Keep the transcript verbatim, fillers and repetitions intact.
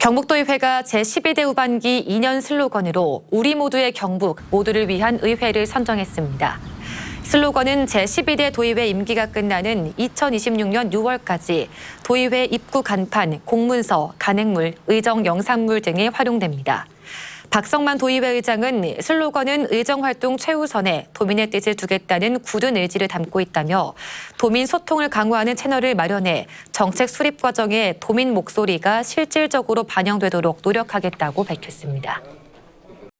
경북도의회가 제십이 대 후반기 이 년 슬로건으로 우리 모두의 경북, 모두를 위한 의회를 선정했습니다. 슬로건은 제십이 대 도의회 임기가 끝나는 이천이십육 년 유월까지 도의회 입구 간판, 공문서, 간행물, 의정 영상물 등에 활용됩니다. 박성만 도의회 의장은 슬로건은 의정활동 최우선에 도민의 뜻을 두겠다는 굳은 의지를 담고 있다며 도민 소통을 강화하는 채널을 마련해 정책 수립 과정에 도민 목소리가 실질적으로 반영되도록 노력하겠다고 밝혔습니다.